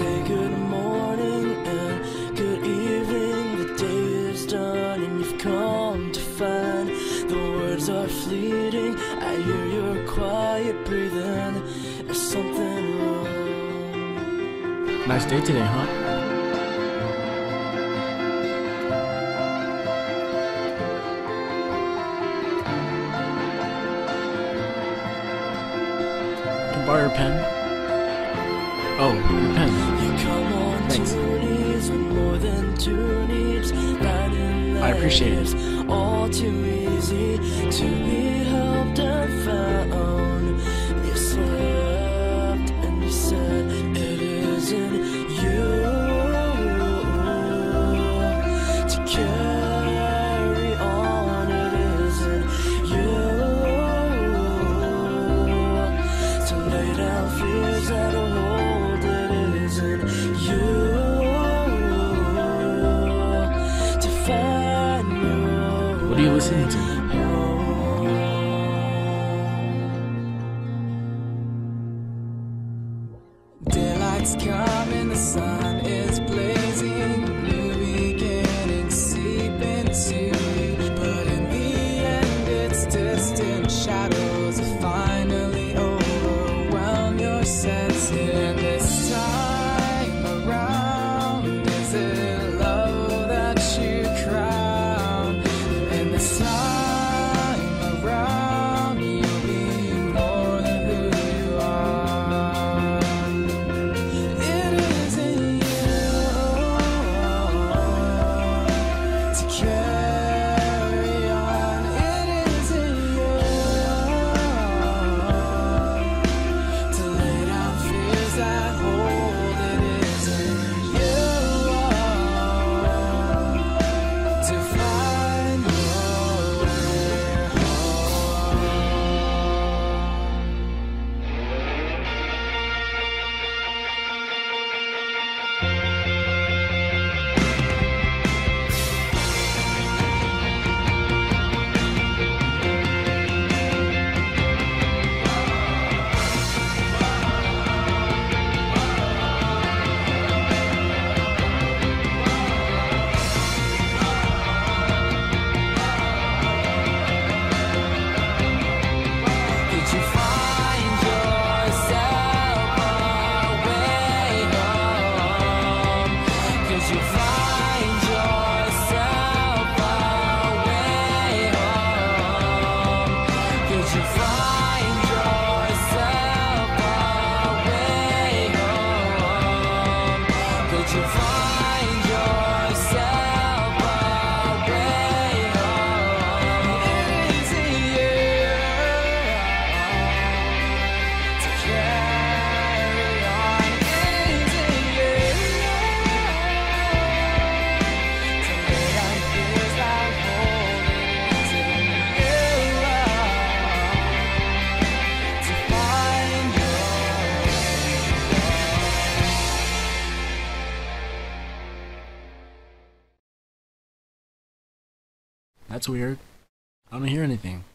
say good morning and good evening. The day is done and you've come to find the words are fleeting. I hear your quiet breathing. There's something wrong. Nice day today, huh? Can I borrow your pen? Oh, your pen. You come on Thanks. two knees with more than two needs. I appreciate it. All too easy to be helped and found. You slept and you said it isn't you to carry on. It isn't you to lay down fears that hold. It isn't you to find your What are you listening to? Daylight's coming, the sun is blazing, new beginnings seep into you. But in the end, it's distant shadows that finally overwhelm your senses. And this time around, is it love that you crown? And this time around, you'll be more than who you are. It isn't you to carry on. It isn't you to lay down fears that hold. It isn't you to find your way Did you find yourself a way home? Could you find yourself a way home? Could you find yourself a way home? Could you find yourself a way home? It isn't you to carry on. It isn't you to lay down fears that hold. It isn't you to find your That's weird. I don't hear anything.